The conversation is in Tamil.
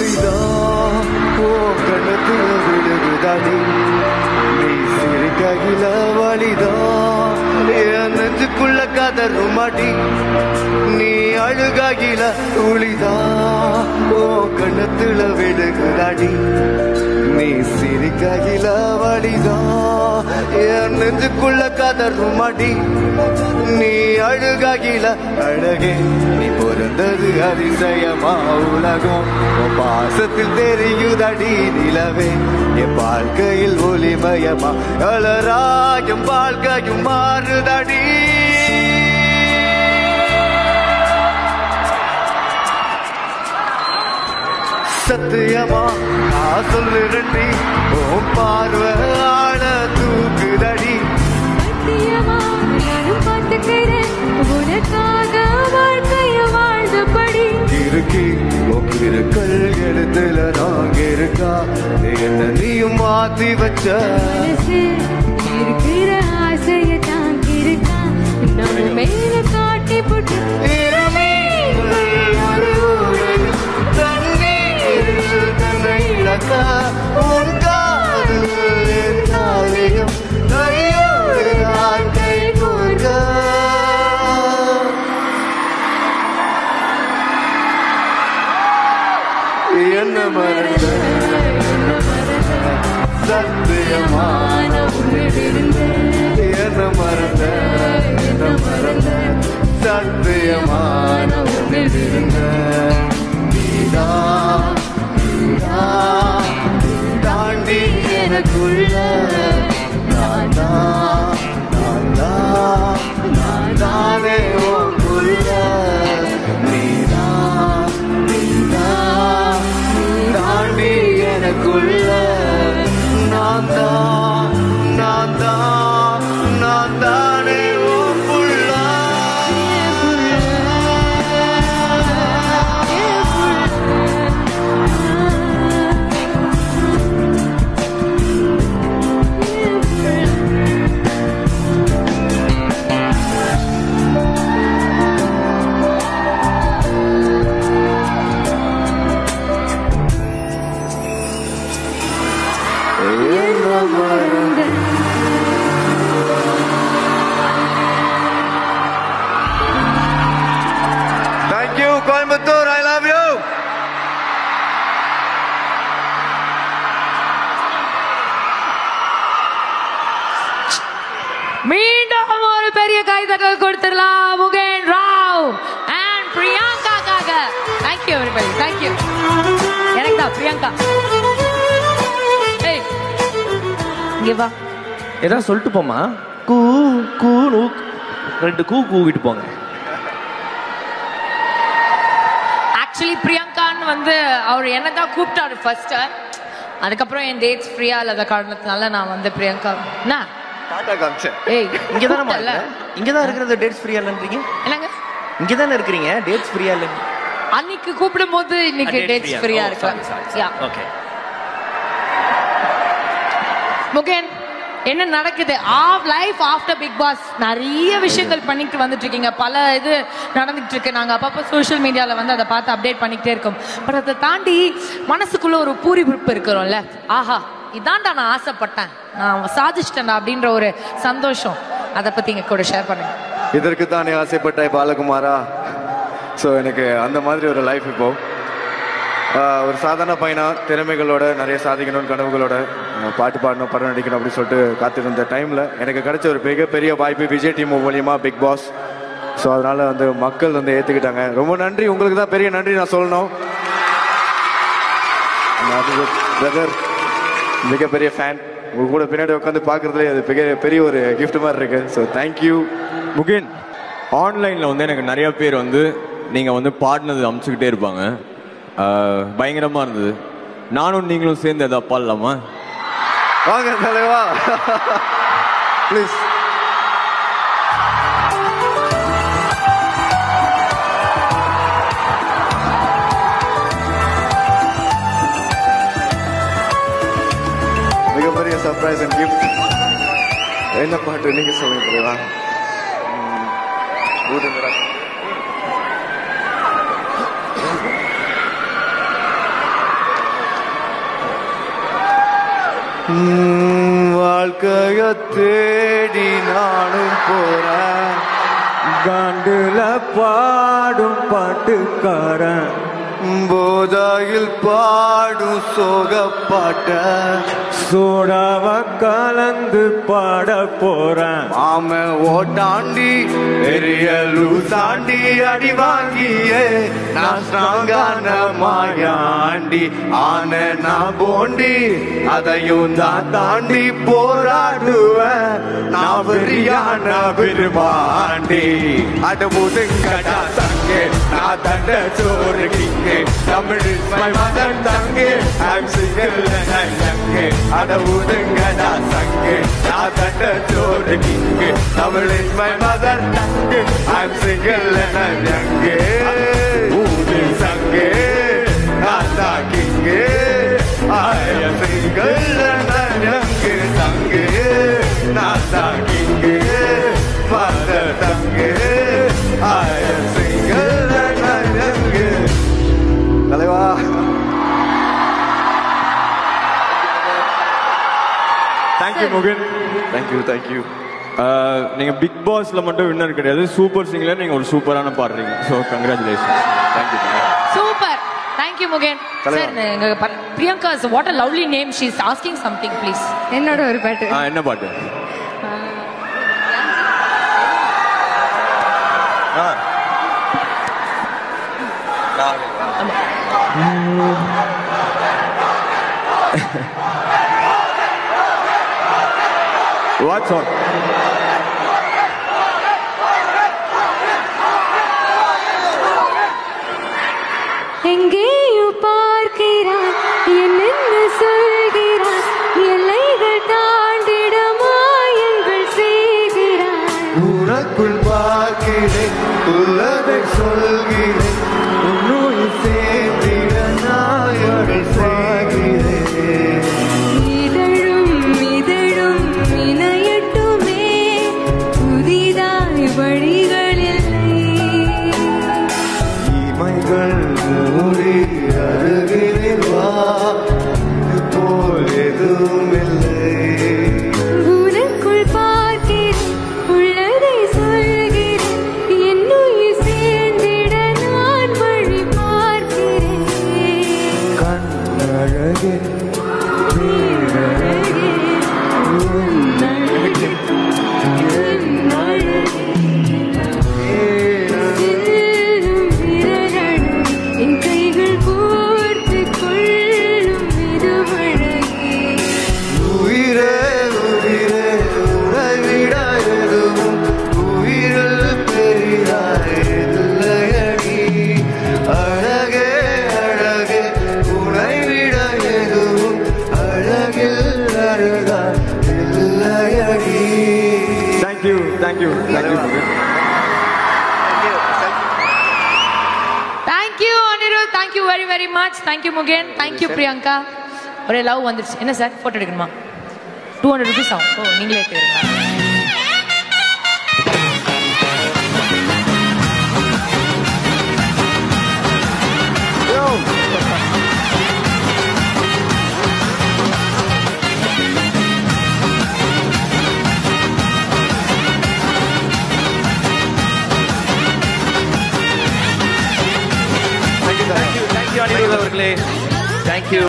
ஒளிதான் ஓ கணத்துல விழுகுதாடி நீ சிரிக்கையில வழிதான் என் நெஞ்சுக்குள்ள கதறுமாடி நீ அழுகாகில ஒளிதான் ஓ கணத்துல விழுகுதாடி நீ சிரிக்கையில வழிதான் என் நெஞ்சுக்குள்ள கதறுமாடி நீ அழுகாகில அழகே நீ பிறந்தது அதிசயமா உலகம் பாசத்தில் தெரியுதடி நிலவே என் வாழ்க்கையில் ஒளிமயமா அலராயும் வாழ்க்கையும் மாறுதடி சத்தியமா நான் சொல்லுறேன்டி ஓ பார்வை ஆள தூக்குதடி சத்தியமா நானும் பார்த்துக்கிறேன் உனக்காக வாழ்க்கைய வாழ்ந்தபடி இருக்கி ஒக்கிருக்கள் எழுத்துல நாங்க இருக்கா என்ன நீயும் மாத்தி வச்ச இருக்கிற ஆசைய தாங்கி இருக்கா நம்ம மேல காட்டி போட்டு உன் காதல் இருந்தாலேயும் கையோடு நான் கை கோர்க்க என்ன மறந்த சத்தியமான என்ன மறந்த சத்தியமான நீதான் தாண்டி எனக்குள்ள நான் தானே உன்குள்ள நீதான் தாண்டி எனக்குள்ள நான் தானே உன்குள்ள Thank you, Coimbatore. I love you. மீண்டும் ஒரு பெரிய கைதட்டல் கொடுத்துடலாம் Mugen Rao and பிரியங்காக்காக. Thank you everybody. Thank you. எனக்கு தான் பிரியங்கா. ஏய் இங்க வா. ஏதாவது சொல்லிட்டு போமா கூ கூ ரெண்டு கூவிட்டு போங்க. ஆக்சுவலி பிரியங்கான்னு வந்து அவர் என்ன தான் கூப்பிட்டாரு ஃபர்ஸ்ட். அதுக்கப்புறம் என் டேட்ஸ் ஃப்ரீயா இல்லாத காரணத்தினால நான் வந்து பிரியங்கா இங்கதான் இருக்கிறது டேட்ஸ் ஃப்ரீயா இல்லன்றீங்க. என்னங்க இங்கதானே இருக்கிறீங்க டேட்ஸ் ஃப்ரீயா இல்ல. அன்னைக்கு கூப்பிடும் போது இன்னைக்கு டேட்ஸ் ஃப்ரீயா இருக்கு. ஓகே முகேன் என்ன நடக்குது லைஃப் ஆஃப்டர் பிக் பாஸ் நிறைய விஷயங்கள் பண்ணிட்டு வந்துட்டு இருக்கீங்க. பல இது நடந்துட்டு இருக்கு. நாங்க அப்பப்போ சோஷியல் மீடியால வந்து அதை பார்த்து அப்டேட் பண்ணிக்கிட்டே இருக்கோம். பட் அதை தாண்டி மனசுக்குள்ள ஒரு பூரிப்பு இருக்கிறோம்ல. ஆஹா இதான்டா நான் ஆசைப்பட்டேன், நான் சாதிச்சிட்டேன் அப்படின்ற ஒரு சந்தோஷம். அதை பத்தி எங்க கூட ஷேர் பண்ணுங்க. இதற்கு தானே ஆசைப்பட்டாய் பாலகுமாரா. ஸோ எனக்கு அந்த மாதிரி ஒரு லைஃப் இப்போ ஒரு சாதாரண பையனா திறமைகளோட நிறைய சாதிக்கணும்னு கனவுகளோட பாட்டு பாடணும் படம் நடிக்கணும் அப்படின்னு சொல்லிட்டு காத்திருந்த டைமில் எனக்கு கிடைச்ச ஒரு மிகப்பெரிய வாய்ப்பு விஜய் டீம் மூலியமா பிக் பாஸ். ஸோ அதனால வந்து மக்கள் வந்து ஏற்றுக்கிட்டாங்க. ரொம்ப நன்றி. உங்களுக்கு தான் பெரிய நன்றி நான் சொல்லணும். பிரதர் மிகப்பெரிய ஃபேன். உங்க கூட பின்னாடி உட்காந்து பார்க்குறதுலே அது பெரிய ஒரு கிஃப்ட் மாதிரி இருக்கு. So thank you. முகேன், ஆன்லைனில் வந்து எனக்கு நிறைய பேர் வந்து நீங்கள் வந்து பாடினது அமுச்சுக்கிட்டே இருப்பாங்க. பயங்கரமாக இருந்தது. நானும் நீங்களும் சேர்ந்து எதாவது பாடலாமா? வாங்க தலைவா ப்ளீஸ். மிகப்பெரிய சர்ப்ரைஸ் அண்ட் கிஃப்ட். என்ன பாட்டு நீங்க சொல்லுங்க தலைவா. வாழ்க்கைய தேடி நானும் போறேன். காண்டுல பாடும் பாட்டுக்காரன் போதாயில் பாடும் சோகப்பாட்ட சோடாவ கலந்து பாட போறேன். ஆம ஓட்டாண்டி எரியலு தாண்டி அடி வாங்கியே நான் ஸ்ட்ராங்கான மாயாண்டி ஆன நான் போண்டி அதையும் தான் தாண்டி போராடுவேன். நான் வெறியான விரும்பாண்டி அடமுதுங்கடா தங்கே நான் தண்ட சோறுகிங்க தமிழ் இஸ் மை மதர் தங்கே I'm single and I'm young. அடமுதுங்கடா சங்கே நான் தண்ட சோறுகிங்க தமிழ் இஸ் மை மதர் தங்கே I'm single and I'm young. ஊதி சங்கே நான் தான் கிங்கே I am single and I'm young. சங்கே நான் தான் கிங்கே மதர் தங்கே I am single and I'm young. தலைவா தேங்க்யூ முகன். தேங்க்யூ நீங்க பிக் பாஸ்ல மட்டும் வின்னர் கிடையாது, சூப்பர் சிங்கர்ல நீங்க ஒரு சூப்பரான பாடுறீங்க. So congratulation. Thank you super. Thank you Mugen. Sir Priyanka what a lovely name. She is asking something please. என்னோட ஒரு பாட்டு. என்ன பாட்டு? What song? எங்கேயோ பார்க்கிறான் என்னென்ன சொல்கிறான் எல்லைகள் தாண்டிட மாயங்கள் செய்கிறான். உனக்குள் பார்க்கிறேன் உள்ளதை சொல்கிறேன் உன்னுள் சேர்ந்திட நாயடி செய்கிறேன். இதழும் இதழும் இணையட்டுமே புதிதாய் வழிகள் இல்லை. இமைகள் மூடி அருகில் வா இது போல் எதுவும் இல்லை. உனக்குள் பார்க்கிறேன் உள்ளதை சொல்கிறேன் என்னுயிர் சேர்ந்திட நான் வழி பார்க்கிறேன். கண்ணழகே அழகே, உன் அழகே, என் அழகே. செல்லும் விரலடும் என் கைகள் கோர்த்துக் கொள்ளும் இதுவழகே. உயிரே உயிரே உறவிட எதுவும் உயிரில் பெரிதாயதில்லையடி. அழகே அழகே உனைவிட எதுவும் அழகில் அழகா இல்லையடி. Thank you thank you thank you Mugen. Thank you Anirudh. Thank you very very much. Thank you Mugen. Thank you Priyanka. ஒரே லவ் வந்துருச்சு. என்ன சார் போட்டோ எடுக்கணுமா? 200 rupees ஆகும். ஓ நீங்களே எடுத்துக்கிறீங்களா? தேங்க்யூ அனிருத் அவர்களே. தேங்க்யூ.